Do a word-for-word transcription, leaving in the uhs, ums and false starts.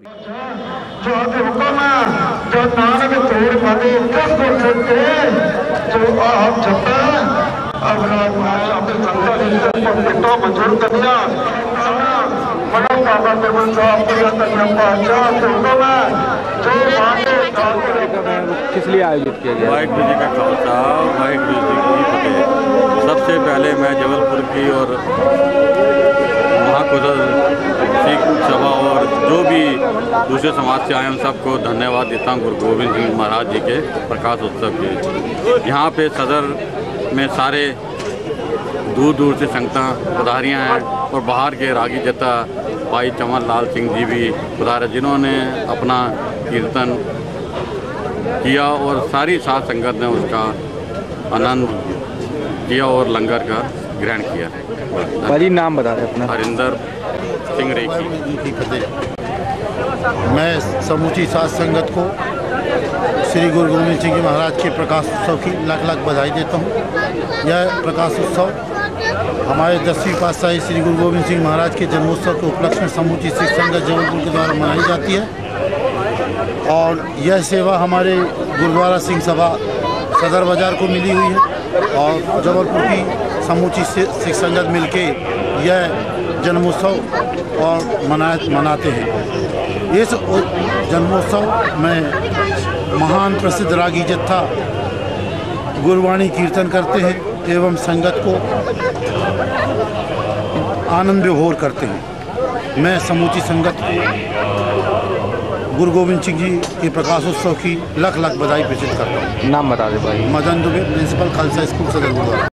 जो हुक्म जो नानक तोड़ पाते दस सकते जो आप छपा अपना अपने संता पिटो मंजूर कन्या मनो बाबा निर्मल साहब को कन्या पाचा हुक्म जो मांगे किस लिए आयोजित किया गया? वाहिगुरु जी का खालसा वाहिगुरु जी की फतेह। सबसे पहले मैं जबलपुर की और महाकुशल सिख सभा और जो भी दूसरे समाज से आए उन सबको धन्यवाद देता हूँ गुरु गोविंद सिंह महाराज जी के प्रकाश उत्सव के। यहाँ पे सदर में सारे दूर दूर से संगतां पधारियाँ हैं और बाहर के रागी जत्था भाई चमन लाल सिंह जी भी पधारे जिन्होंने अपना कीर्तन किया और सारी साध संगत ने उसका आनंद किया और लंगर का ग्रहण किया। भाजी नाम बता दें अपना। हरिंदर सिंह रेखी। मैं समूची साध संगत को श्री गुरु गोविंद सिंह जी महाराज के प्रकाश उत्सव की लाख लाख बधाई देता हूँ। यह प्रकाश उत्सव हमारे दसवीं पातशाही श्री गुरु गोविंद सिंह महाराज के जन्मोत्सव के उपलक्ष्य में समूची सिख संगत जबलपुर के द्वारा मनाई जाती है और यह सेवा हमारे गुरुद्वारा सिंह सभा सदर बाज़ार को मिली हुई है और जबलपुर की समूची सिख संगत मिलके यह जन्मोत्सव और मना मनाते हैं। इस जन्मोत्सव में महान प्रसिद्ध रागी जत्था गुरबाणी कीर्तन करते हैं एवं संगत को आनंद विभोर करते हैं। मैं समूची संगत को गुरु गोविंद सिंह जी के प्रकाशोत्सव की लाख लाख बधाई प्रेषित करता हूँ। नाम बता दें भाई। Madan Dubey, principal Khalsa school Sadar gurdwara.